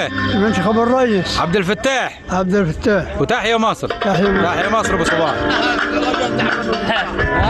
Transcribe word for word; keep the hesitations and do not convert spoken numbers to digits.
الله. منتخب الرئيس عبد الفتاح. عبد الفتاح. وتحيا مصر. تحيا مصر. تحيا مصر ابو صباح.